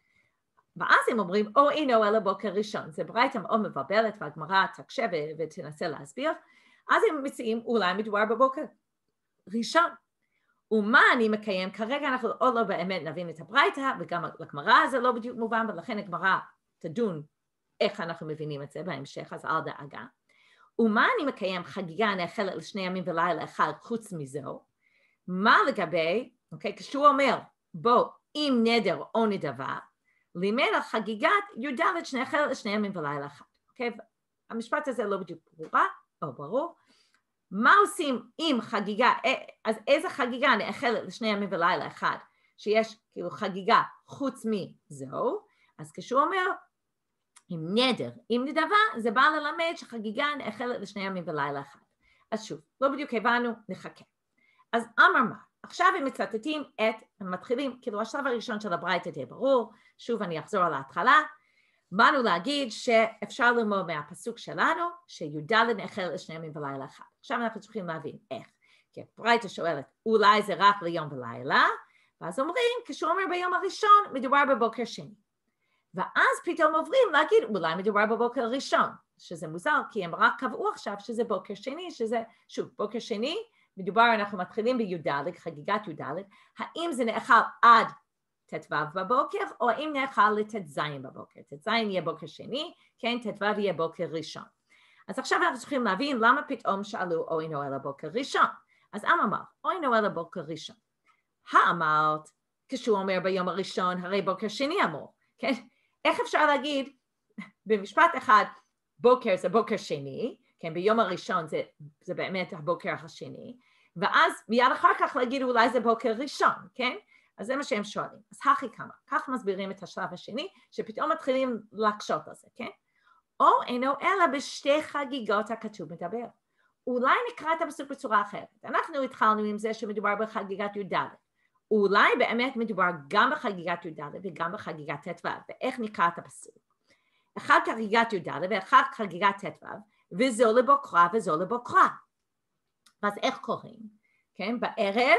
ואז הם אומרים, או אינו אלא בוקר ראשון, זה ברייתא מאוד מבלבלת, והגמרא תקשה ותנסה להסביר, אז הם מציעים, אולי מדובר בבוקר ראשון. ומה אני מקיים? כרגע אנחנו עוד לא באמת נבין את הברייתא, וגם לגמרא זה לא בדיוק מובן, ולכן הגמרא תדון איך אנחנו מבינים את זה בהמשך, אז אל דאגה. ומה אני מקיים? חגיגה נאכלת לשני ימים ולילה אחד חוץ מזו. מה לגבי, אוקיי, כשהוא אומר, בוא, אם נדר או נדבה, לימד על חגיגת י"ד שנאכלת לשני ימים ולילה אחד. אוקיי, המשפט הזה לא בדיוק ברורה, או ברור. מה עושים עם חגיגה, אז איזה חגיגה נאכלת לשני ימים ולילה אחד, שיש כאילו חגיגה חוץ מזו, אז כשהוא אומר, עם נדר, עם נדבה, זה בא ללמד שחגיגה נאכלת לשני ימים ולילה אחד. אז שוב, לא בדיוק הבנו, נחכה. אז אמר מה, עכשיו הם מצטטים את, הם מתחילים, כאילו השלב הראשון של הברייתא די ברור, שוב אני אחזור על ההתחלה, באנו להגיד שאפשר ללמוד מהפסוק שלנו, שי"ד נאכלת לשני ימים ולילה אחד. עכשיו אנחנו צריכים להבין איך. כי הברייתא שואלת, אולי זה רק ליום ולילה, ואז אומרים, כשהוא אומר ביום הראשון, מדובר בבוקר שני. ואז פתאום עוברים להגיד, אולי מדובר בבוקר ראשון, שזה מוזר, כי הם רק קבעו עכשיו שזה בוקר שני, שזה, שוב, בוקר שני, מדובר, אנחנו מתחילים בי"ד, חגיגת י"ד, האם זה נאכל עד ט"ו בבוקר, או האם נאכל לט"ז בבוקר, ט"ז יהיה בוקר שני, כן, ט"ו יהיה בוקר ראשון. אז עכשיו אנחנו צריכים להבין למה פתאום שאלו, או אינו אלא בוקר ראשון. אז עם אמר, או אינו אלא בוקר ראשון. האמרת, כשהוא אומר ביום הראשון, הרי בוקר שני אמור, כן? איך אפשר להגיד במשפט אחד, בוקר זה בוקר שני, כן, ביום הראשון זה, זה באמת הבוקר השני, ואז מיד אחר כך להגיד אולי זה בוקר ראשון, כן? אז זה מה שהם שואלים. אז הכי כמה, כך מסבירים את השלב השני, שפתאום מתחילים להקשות על זה, כן? או אינו אלא בשתי חגיגות הכתוב מדבר. אולי נקרא את הפסוק בצורה אחרת. אנחנו התחלנו עם זה שמדובר בחגיגת י"ד. אולי באמת מדובר גם בחגיגת י"ד וגם בחגיגת ט"ו, ואיך נקרא את הפסוק. אחד חגיגת י"ד ואחד חגיגת ט"ו, וזו לבוקרה וזו לבוקרה. אז איך קוראים? כן, בערב,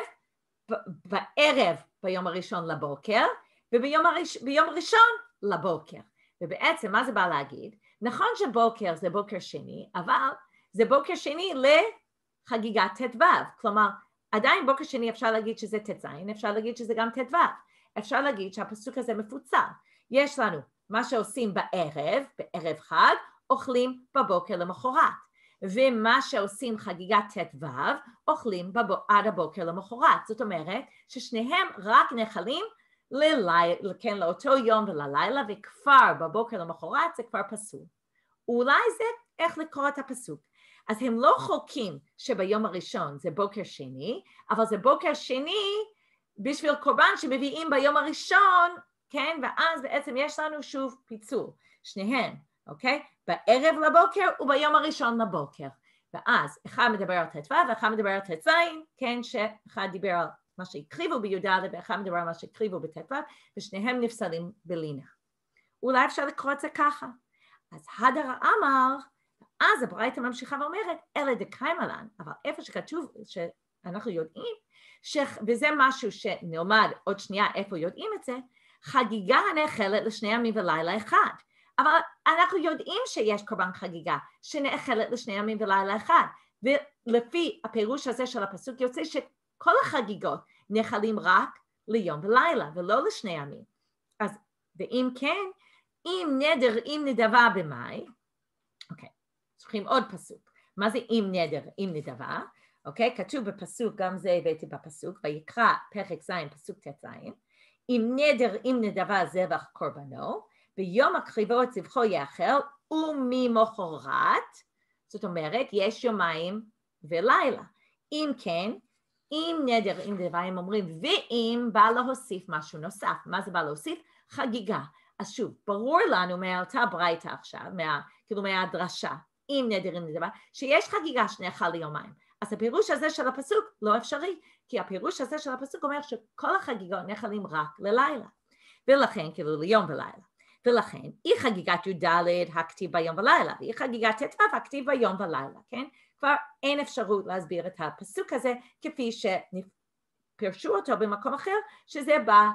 בערב ביום הראשון לבוקר, וביום הראש, ביום ראשון לבוקר. ובעצם מה זה בא להגיד? נכון שבוקר זה בוקר שני, אבל זה בוקר שני לחגיגת ט"ו, כלומר, עדיין בוקר שני אפשר להגיד שזה ט"ז, אפשר להגיד שזה גם ט"ו, אפשר להגיד שהפסוק הזה מפוצל. יש לנו מה שעושים בערב, בערב חג, אוכלים בבוקר למחרת, ומה שעושים חגיגת ט"ו, אוכלים בבוק, עד הבוקר למחרת. זאת אומרת ששניהם רק נאכלים ללילה, כן, לאותו יום וללילה, וכבר בבוקר למחרת זה כבר פסול. אולי זה איך לקרוא את הפסוק. אז הם לא חולקים שביום הראשון זה בוקר שני, אבל זה בוקר שני בשביל קורבן שמביאים ביום הראשון, כן? ואז בעצם יש לנו שוב פיצול, שניהם, אוקיי? בערב לבוקר וביום הראשון לבוקר. ואז אחד מדבר על ט"ו ואחד מדבר על ט"ז, כן? שאחד דיבר על מה שהקריבו בי"ד ואחד מדבר על מה שהקריבו בט"ו, ושניהם נפסלים בלינה. אולי אפשר לקרוא את זה ככה. אז הדר אמר, אז הברייתא ממשיכה ואומרת, אלה דקיימא לן, אבל איפה שכתוב שאנחנו יודעים, ש... וזה משהו שנלמד עוד שנייה איפה יודעים את זה, חגיגה הנאכלת לשני ימים ולילה אחד. אבל אנחנו יודעים שיש קורבן חגיגה שנאכלת לשני ימים ולילה אחד, ולפי הפירוש הזה של הפסוק יוצא שכל החגיגות נאכלים רק ליום ולילה, ולא לשני ימים. אז ואם כן, אם נדר, אם נדבה במאי, אוקיי, צריכים עוד פסוק. מה זה אם נדר, אם נדבה? אוקיי, כתוב בפסוק, גם זה הבאתי בפסוק, ויקרא פרק ז' פסוק ט"ז, אם נדר, אם נדבה זבח קורבנו, ביום הקריבות זבחו יאכל, וממחרת, זאת אומרת, יש יומיים ולילה. אם כן, אם נדר, אם נדבה, הם אומרים, ואם בא להוסיף משהו נוסף. מה זה בא להוסיף? חגיגה. אז שוב, ברור לנו מאותה ברייתא עכשיו, מה, כאילו מהדרשה, אם נדר, אם נדבה, שיש חגיגה שנאכל ליומיים. אז הפירוש הזה של הפסוק לא אפשרי, כי הפירוש הזה של הפסוק אומר שכל החגיגות נאכלים רק ללילה, ולכן כאילו ליום ולילה. ולכן אי חגיגת י"ד הכתיב ביום ולילה, ואי חגיגת ט"ו הכתיב ביום ולילה, כן? כבר אין אפשרות להסביר את הפסוק הזה כפי שפרשו אותו במקום אחר, שזה בא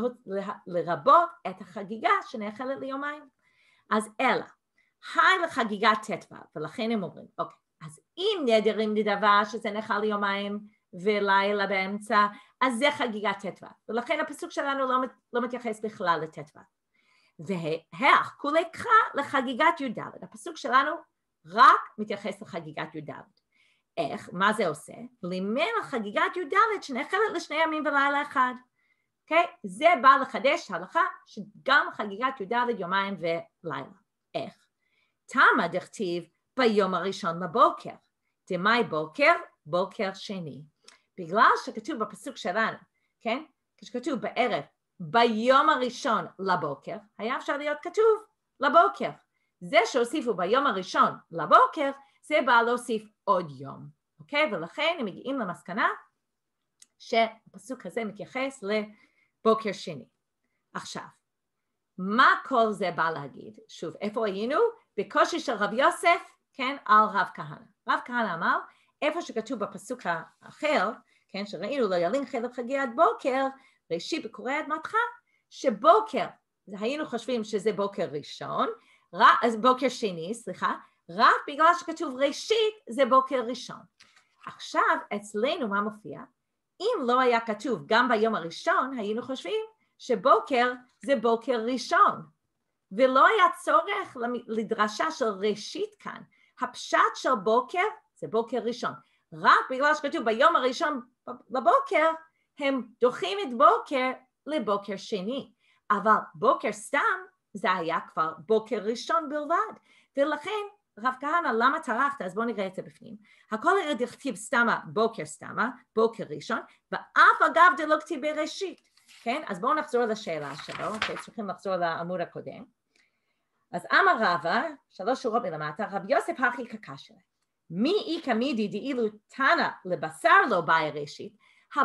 לרבות את החגיגה שנאחלת ליומיים. אז אלא, היי לחגיגת ט"ו, ולכן הם אומרים, אוקיי, אז אם נדרים נדבה שזה נאכל ליומיים ולילה באמצע, אז זה חגיגת ט"ו, ולכן הפסוק שלנו לא, לא מתייחס בכלל לט"ו. והך כולי קחה לחגיגת י"ד, הפסוק שלנו רק מתייחס לחגיגת י"ד. איך? מה זה עושה? לימד לחגיגת י"ד שנאכלת לשני ימים ולילה אחד. אוקיי? זה בא לחדש הלכה שגם חגיגת י"ד יומיים ולילה. איך? תמה דכתיב ביום הראשון לבוקר. דמי בוקר? בוקר שני. בגלל שכתוב בפסוק שלנו, כן? כשכתוב בערב, ביום הראשון לבוקר, היה אפשר להיות כתוב לבוקר. זה שהוסיפו ביום הראשון לבוקר, זה בא להוסיף עוד יום. אוקיי? ולכן הם מגיעים למסקנה שהפסוק הזה מתייחס לבוקר שני. עכשיו, מה כל זה בא להגיד? שוב, איפה היינו? בקושי של רב יוסף, כן, על רב כהנא. רב כהנא אמר, איפה שכתוב בפסוק האחר, כן, שראינו לא ילין חלב חגיגת בוקר, ראשית בקוראי אדמתך, שבוקר, היינו חושבים שזה בוקר ראשון, אז בוקר שני, סליחה, רק בגלל שכתוב ראשית זה בוקר ראשון. עכשיו אצלנו מה מופיע? אם לא היה כתוב גם ביום הראשון, היינו חושבים שבוקר זה בוקר ראשון, ולא היה צורך לדרשה של ראשית כאן. הפשט של בוקר זה בוקר ראשון. רק בגלל שכתוב ביום הראשון בבוקר, הם דוחים את בוקר לבוקר שני. אבל בוקר סתם זה היה כבר בוקר ראשון בלבד. ולכן רב כהנא, למה טרחת? אז בואו נראה את זה בפנים. הכל הרי דכתיב סתמה, בוקר סתמה, בוקר ראשון, ואף אגב דלא כתיב בראשית. כן? אז בואו נחזור לשאלה שלו, צריכים לחזור לעמוד הקודם. אז אמר רבא, שלוש שורות מלמטה, רב יוסף הכי קקשלה. מי איכא מידי דאילו תנא לבשר לא באי ראשית,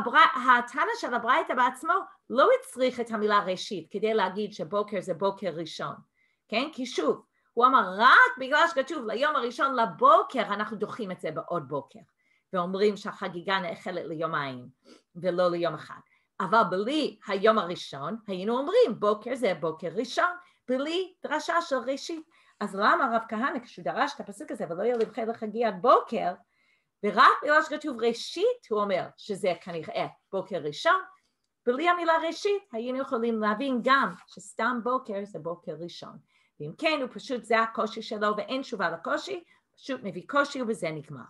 התנא של הברייתא בעצמו לא הצריך את המילה ראשית כדי להגיד שבוקר זה בוקר ראשון. כן? כי שוב, הוא אמר רק בגלל שכתוב ליום הראשון לבוקר אנחנו דוחים את זה בעוד בוקר ואומרים שהחגיגה נאכלת ליומיים ולא ליום אחד. אבל בלי היום הראשון היינו אומרים בוקר זה בוקר ראשון בלי דרשה של ראשית. אז למה רב כהנא כשהוא דרש את הפסוק הזה ולא ילין חלב חגיגת בוקר ורק בגלל שכתוב ראשית הוא אומר שזה כנראה בוקר ראשון, בלי המילה ראשית היינו יכולים להבין גם שסתם בוקר זה בוקר ראשון. ואם כן, הוא פשוט, זה הקושי שלו, ואין תשובה לקושי, פשוט מביא קושי ובזה נגמר.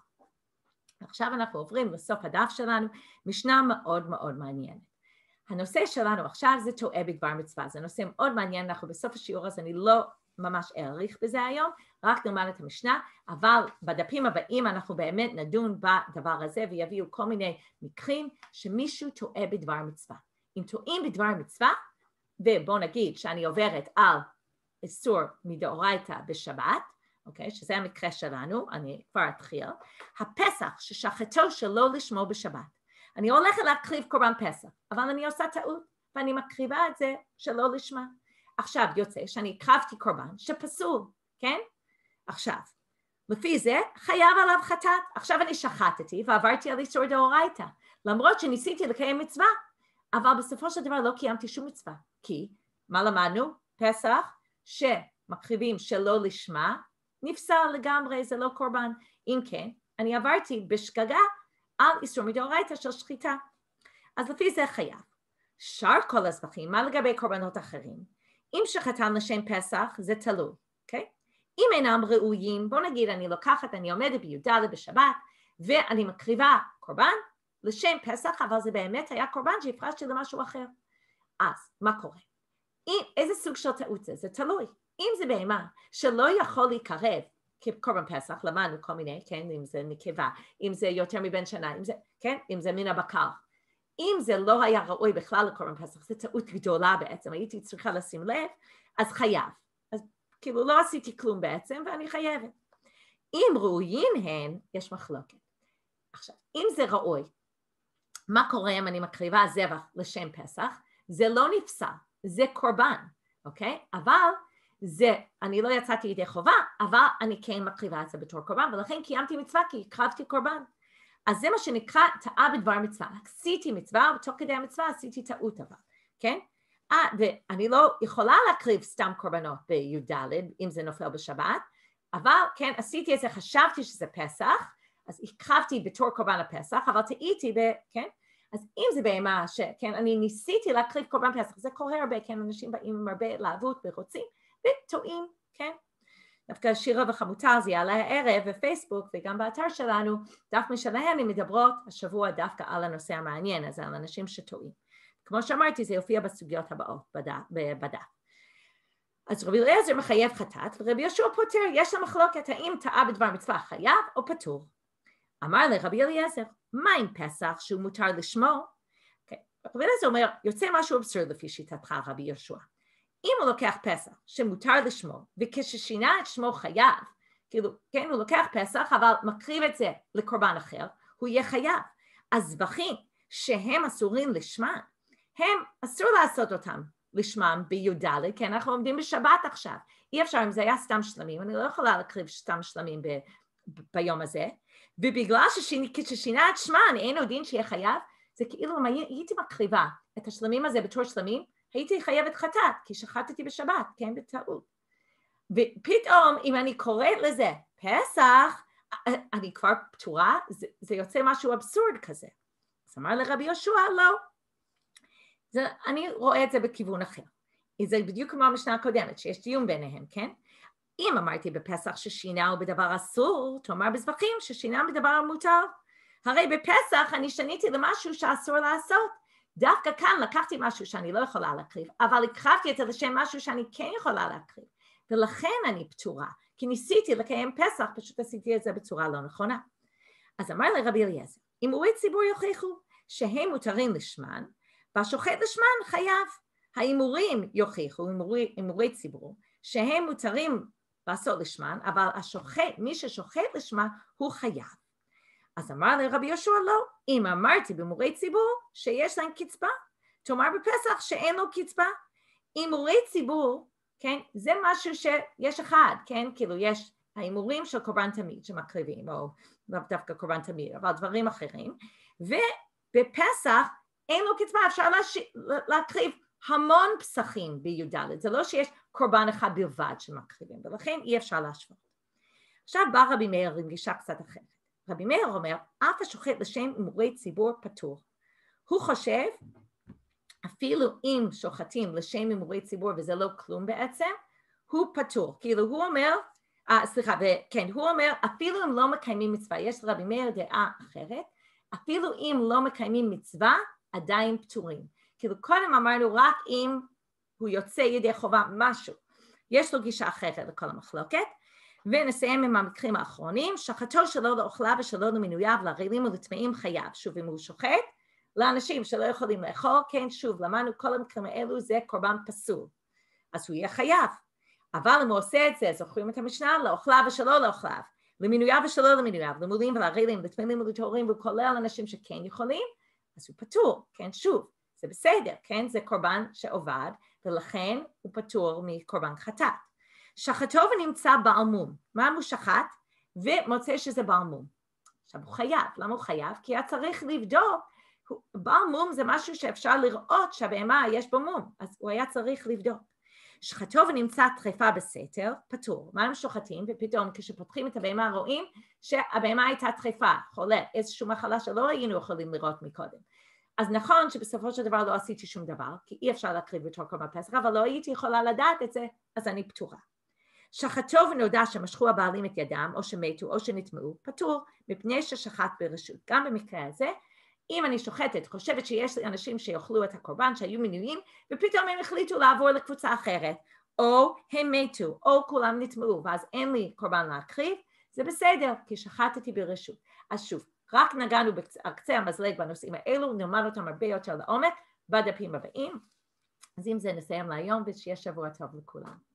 עכשיו אנחנו עוברים לסוף הדף שלנו, משנה מאוד מאוד מעניינת. הנושא שלנו עכשיו זה טועה בדבר מצווה, זה נושא מאוד מעניין, אנחנו בסוף השיעור הזה, אני לא ממש אעריך בזה היום, רק נאמר את המשנה, אבל בדפים הבאים אנחנו באמת נדון בדבר הזה, ויביאו כל מיני מקרים שמישהו טועה בדבר מצווה. אם טועים בדבר מצווה, ובוא נגיד שאני עוברת על איסור מדאורייתא בשבת, אוקיי, שזה המקרה שלנו, אני כבר אתחיל, הפסח ששחטו שלא לשמו בשבת. אני הולכת להקריב קורבן פסח, אבל אני עושה טעות, ואני מקריבה את זה שלא לשמה. עכשיו יוצא שאני הקרבתי קורבן שפסול, כן? עכשיו, לפי זה חייב עליו חטאת. עכשיו אני שחטתי ועברתי על איסור דאורייתא, למרות שניסיתי לקיים מצווה, אבל בסופו של דבר לא קיימתי שום מצווה. כי, מה למדנו? פסח, שמקריבים שלא לשמה, נפסל לגמרי, זה לא קורבן. אם כן, אני עברתי בשגגה על איסור מדאורייתא של שחיטה. אז לפי זה חייב. שאר כל הזבחים, מה לגבי קורבנות אחרים? אם שחטן לשם פסח, זה תלוי, אוקיי? אם אינם ראויים, בוא נגיד, אני לוקחת, אני עומדת בי"ד בשבת, ואני מקריבה קורבן לשם פסח, אבל זה באמת היה קורבן שהפרשתי למשהו אחר. אז, מה קורה? אם, איזה סוג של טעות זה? זה תלוי. אם זה בהמה שלא יכול להיקרב כקורבן פסח, למדנו כל מיני, כן? אם זה נקבה, אם זה יותר מבין שנה, אם זה, כן? אם זה מן הבקר. אם זה לא היה ראוי בכלל לקורבן פסח, זו טעות גדולה בעצם, הייתי צריכה לשים לב, אז חייב. אז כאילו לא עשיתי כלום בעצם, ואני חייבת. אם ראויים הן, יש מחלוקת. עכשיו, אם זה ראוי, מה קורה אם אני מקריבה זבח לשם פסח? זה לא נפסל, זה קורבן, אוקיי? אבל זה, אני לא יצאתי ידי חובה, אבל אני כן מקריבה את זה בתור קורבן, ולכן קיימתי מצווה כי הקרבתי קורבן. אז זה מה שנקרא טעה בדבר מצווה. עשיתי מצווה, ותוך כדי המצווה עשיתי טעות אבל, כן? אה, ואני לא יכולה להקריב סתם קורבנות בי"ד, אם זה נופל בשבת, אבל כן, עשיתי את זה, חשבתי שזה פסח, אז הקרבתי בתור קורבן הפסח, אבל טעיתי, כן? אז אם זה בהמה שכן, אני ניסיתי להקריב קורבן פסח, זה קורה הרבה, כן, אנשים באים עם הרבה התלהבות ורוצים, וטועים, כן? דווקא שירה וחמוטל זה יעלה הערב בפייסבוק וגם באתר שלנו, דף משלהם הם מדברות השבוע דווקא על הנושא המעניין הזה, על אנשים שטועים. כמו שאמרתי, זה יופיע בסוגיות הבאות בדף. אז רבי אליעזר מחייב חטאת, ורבי יהושע פוטר, יש לה מחלוקת האם טעה בדבר מצווה חייב או פטור. אמר לרבי אליעזר, מה עם פסח שהוא מותר לשמו? Okay. רבי אליעזר אומר, יוצא משהו אבסורד לפי שיטתך רבי יהושע. אם הוא לוקח פסח שמותר לשמו, וכששינה את שמו חייב, כאילו, כן, הוא לוקח פסח, אבל מקריב את זה לקורבן אחר, הוא יהיה חייב. אז זבחים שהם אסורים לשמן, הם אסור לעשות אותם לשמם בי"ד, כי אנחנו עומדים בשבת עכשיו. אי אפשר, אם זה היה סתם שלמים, אני לא יכולה להקריב סתם שלמים ב- ב- ביום הזה, ובגלל ששינה את שמן, אין עוד דין שיהיה חייב, זה כאילו אם הייתי מקריבה את השלמים הזה בתור שלמים, הייתי חייבת חטאת, כי שחטתי בשבת, כן, בטעות. ופתאום, אם אני קוראת לזה פסח, אני כבר פטורה, זה, זה יוצא משהו אבסורד כזה. אז אמר לרבי יהושע, לא. זה, אני רואה את זה בכיוון אחר. זה בדיוק כמו המשנה הקודמת, שיש דיון ביניהם, כן? אם אמרתי בפסח ששינה הוא בדבר אסור, תאמר בזבחים ששינה בדבר מותר. הרי בפסח אני שניתי למשהו שאסור לעשות. דווקא כאן לקחתי משהו שאני לא יכולה להקריב, אבל הקרבתי את זה לשם משהו שאני כן יכולה להקריב. ולכן אני פטורה, כי ניסיתי לקיים פסח, פשוט עשיתי את זה בצורה לא נכונה. אז אמר לרבי אליעזר, הימורי ציבור יוכיחו שהם מותרים לשמן, והשוחט לשמן חייב. ההימורים יוכיחו, הימורי, הימורי ציבור, שהם מותרים לעשות לשמן, אבל השוחט, מי ששוחט לשמן הוא חייב. אז אמר לרבי יהושע לא, אם אמרתי בהימורי ציבור שיש להם קצבה, תאמר בפסח שאין לו קצבה. הימורי ציבור, כן, זה משהו שיש אחד, כן, כאילו יש ההימורים של קורבן תמיד שמקריבים, או לא דווקא קורבן תמיד, אבל דברים אחרים, ובפסח אין לו קצבה, אפשר להש... להקריב המון פסחים בי"ד, זה לא שיש קורבן אחד בלבד שמקריבים, ולכן אי אפשר להשוות. עכשיו בא רבי מאיר עם גישה קצת אחרת. רבי מאיר אומר, אף השוחט לשם הימורי ציבור פטור. הוא חושב, אפילו אם שוחטים לשם הימורי ציבור וזה לא כלום בעצם, הוא פטור. כאילו הוא אומר, אה, סליחה, כן, הוא אומר, אפילו אם לא מקיימים מצווה, יש לרבי מאיר דעה אחרת, אפילו אם לא מקיימים מצווה, עדיין פטורים. כאילו קודם אמרנו רק אם הוא יוצא ידי חובה משהו. יש לו גישה אחרת לכל המחלוקת, ונסיים עם המקרים האחרונים, שחטו שלא לאוכלה ושלא למינוייו, לרעילים ולטמאים חייב. שוב, אם הוא שוחט, לאנשים שלא יכולים לאכול, כן, שוב, למדנו כל המקרים האלו זה קורבן פסול. אז הוא יהיה חייב. אבל אם הוא עושה את זה, זוכרים את המשנה, לאוכלה ושלא לאוכליו, למינוייו ושלא למינוייו, למולים ולרעילים, לטמאים ולטהורים, וכולל אנשים שכן יכולים, אז הוא פטור, כן, שוב, זה בסדר, כן, זה קורבן שעובד, ולכן הוא פטור מקורבן חטאת. שחטו ונמצא בעל מום. מה הוא שחט? ומוצא שזה בעל מום. עכשיו הוא חייב. למה הוא חייב? כי היה צריך לבדוק. בעל מום זה משהו שאפשר לראות שהבהמה יש בו מום. אז הוא היה צריך לבדוק. שחטו ונמצא טרפה בסתר, פטור. מה הם שוחטים? ופתאום כשפותחים את הבהמה רואים שהבהמה הייתה טרפה, חולה, איזושהי מחלה שלא היינו יכולים לראות מקודם. אז נכון שבסופו של דבר לא עשיתי שום דבר, כי אי אפשר להקריב בתור קורבן פסח, אבל לא הייתי יכולה לדעת את זה, אז אני פטורה. שחטו ונודע שמשכו הבעלים את ידם, או שמתו או שנטמעו, פטור, מפני ששחט ברשות. גם במקרה הזה, אם אני שוחטת, חושבת שיש אנשים שיאכלו את הקורבן, שהיו מנויים, ופתאום הם החליטו לעבור לקבוצה אחרת, או הם מתו, או כולם נטמעו, ואז אין לי קורבן להקריב, זה בסדר, כי שחטתי ברשות. אז שוב, רק נגענו בקצה המזלג בנושאים האלו, נלמד אותם הרבה יותר לעומק, בדפים הבאים. אז אם זה נסיים להיום, ושיהיה שבוע טוב לכולם.